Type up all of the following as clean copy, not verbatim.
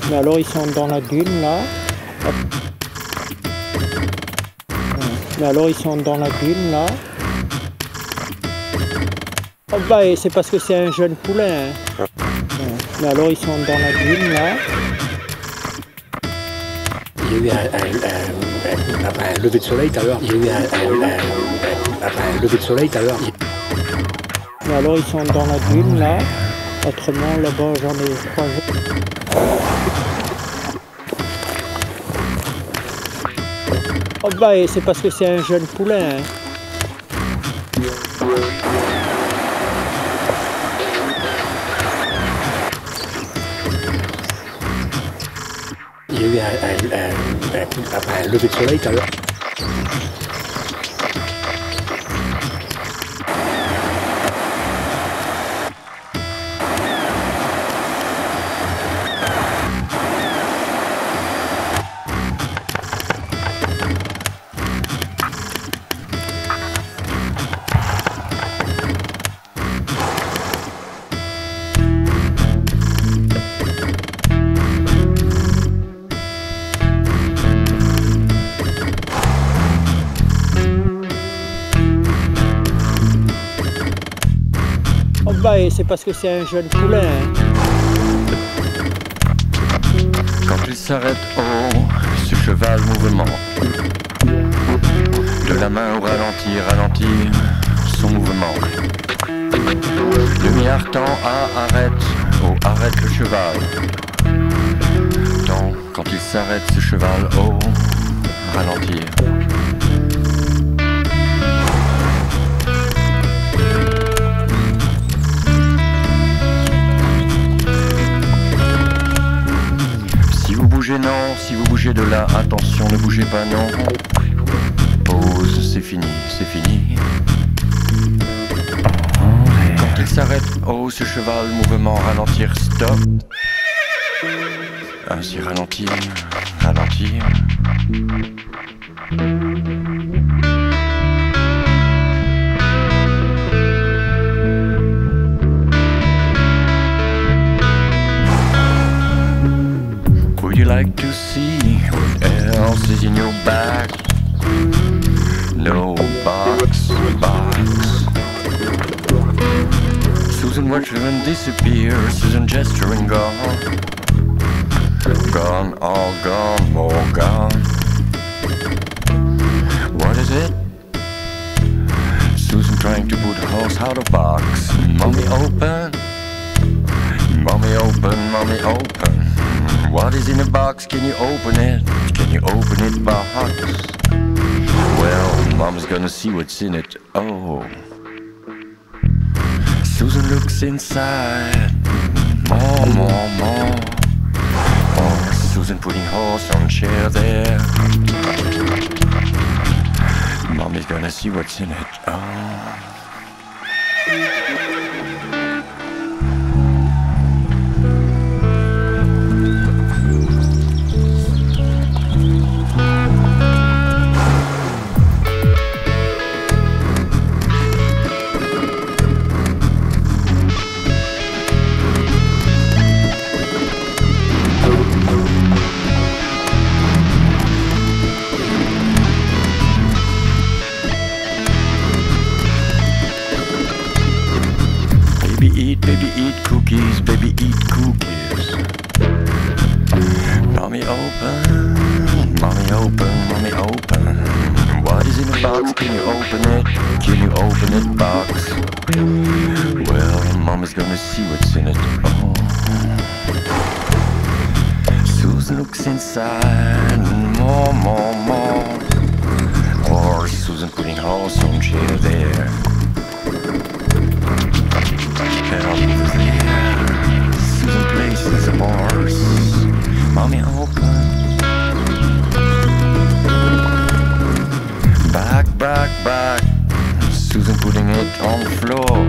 Mais alors ils sont dans la dune là. Mais alors ils sont dans la dune là. Oh bah et c'est parce que c'est un jeune poulain. Hein. Mais alors ils sont dans la dune là. Il y a eu un lever de soleil tout à l'heure. Il y a eu un lever de soleil tout à l'heure. Mais alors ils sont dans la dune là. Autrement là-bas j'en ai 3 jours. Oh bah et c'est parce que c'est un jeune poulain. Hein. Il y a eu un lever de soleil tout à l'heure. Oh bah et c'est parce que c'est un jeune poulain. Hein. Quand il s'arrête, oh, ce cheval mouvement. De la main au ralenti, ralentir son mouvement. Demi-heure temps, arrête, oh, arrête le cheval. Temps, quand il s'arrête, ce cheval, oh, ralentir. Non, si vous bougez de là, attention, ne bougez pas, non. Pause, c'est fini, c'est fini. Quand il s'arrête, oh, ce cheval, mouvement, ralentir, stop. Ainsi, ralentir, ralentir. Would you like to see what else is in your bag? No box. Susan watching disappear, Susan gesturing gone. Gone, all gone, more gone. What is it? Susan trying to put a horse out of box. Mommy open. Mommy open, mommy open. What is in the box? Can you open it? Can you open it, box? Well, Mom's gonna see what's in it. Oh. Susan looks inside. More. Oh, Susan putting horse on chair there. Mommy's gonna see what's in it. Oh. Baby eat cookies, baby eat cookies. Mommy open, mommy open, mommy open. What is in the box? Can you open it? Can you open it, box? Well, Mommy's gonna see what's in it. Oh. Susan looks inside, more. Or Susan putting horse on chair there. Susan places a horse. Mommy open. Back. Susan putting it on floor.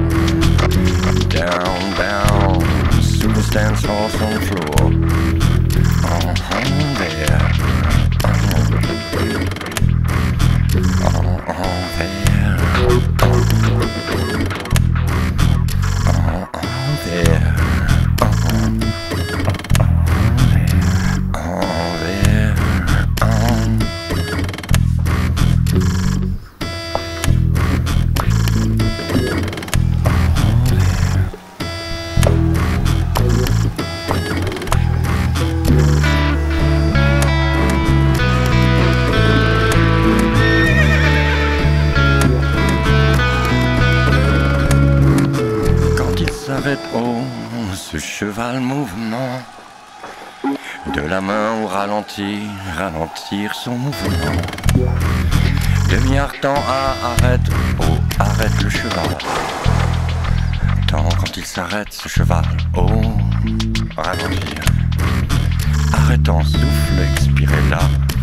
Down. Susan stands horse on floor. There. There. s'arrête, oh, ce cheval mouvement. De la main au ralenti, ralentir son mouvement. Demi-heure temps arrête, oh, arrête le cheval. Tant quand il s'arrête, ce cheval, oh, ralentir. Arrêtant, souffle, expirer là.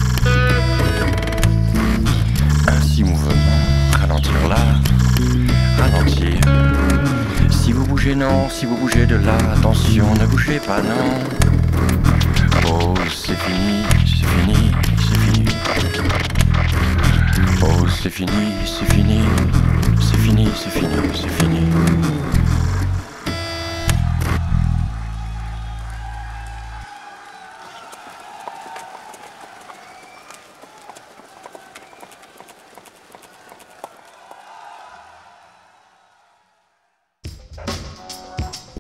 Ainsi mouvement, ralentir là, ralentir. Si vous bougez non, si vous bougez de là, attention, ne bougez pas non. Oh, c'est fini, c'est fini, c'est fini. Oh, c'est fini, c'est fini, c'est fini, c'est fini, c'est fini.